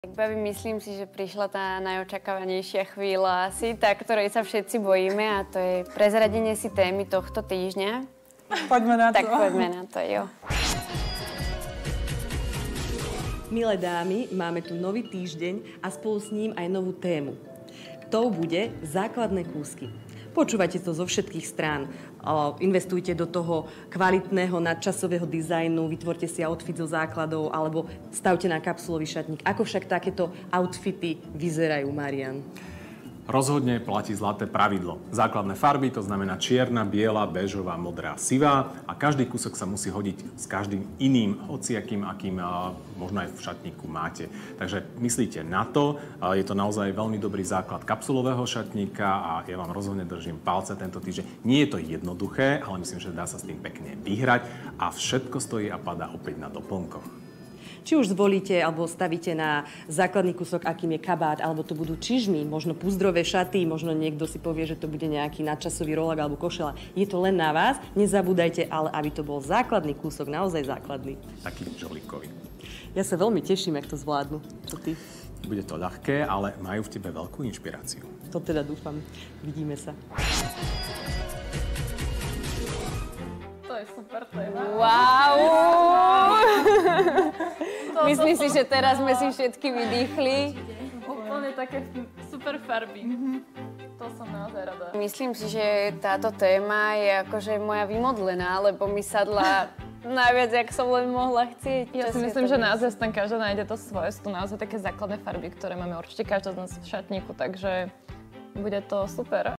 Babi, myslím si, že prišla tá najočakávanejšia chvíľa asi, tá, ktorej sa všetci bojíme, a to je prezradenie si témy tohto týždňa. Poďme na to. Tak poďme na to, jo. Milé dámy, máme tu nový týždeň a spolu s ním aj novú tému. Tou bude základné kúsky. Počúvajte to zo všetkých strán. Investujte do toho kvalitného nadčasového dizajnu, vytvorte si outfit zo základov alebo stavte na kapsulový šatník. Ako však takéto outfity vyzerajú, Marian? Rozhodne platí zlaté pravidlo. Základné farby, to znamená čierna, biela, béžová, modrá, sivá, a každý kúsok sa musí hodiť s každým iným, hociakým, akým možno aj v šatníku máte. Takže myslíte na to, je to naozaj veľmi dobrý základ kapsulového šatníka a ja vám rozhodne držím palce tento týždeň. Nie je to jednoduché, ale myslím, že dá sa s tým pekne vyhrať a všetko stojí a padá opäť na doplnkoch. Či už zvolíte alebo stavíte na základný kúsok, akým je kabát, alebo to budú čižmy, možno púzdrové šaty, možno niekto si povie, že to bude nejaký nadčasový rolák alebo košela. Je to len na vás, nezabúdajte, ale aby to bol základný kúsok, naozaj základný. Taký žolíkový. Ja sa veľmi teším, jak to zvládnu. Čo ty? Bude to ľahké, ale majú v tebe veľkú inšpiráciu. To teda dúfam. Vidíme sa. To je super téma. Wow! Myslím si, že teraz sme si všetky vydýchli. Úplne také super farby. To som naozaj rada. Myslím si, že táto téma je akože moja vymodlená, lebo mi sadla najviac, jak som len mohla chcieť. Ja si myslím, že naozaj tam každá nájde to svoje. Sú tu naozaj také základné farby, ktoré máme určite každá z nás v šatníku, takže bude to super.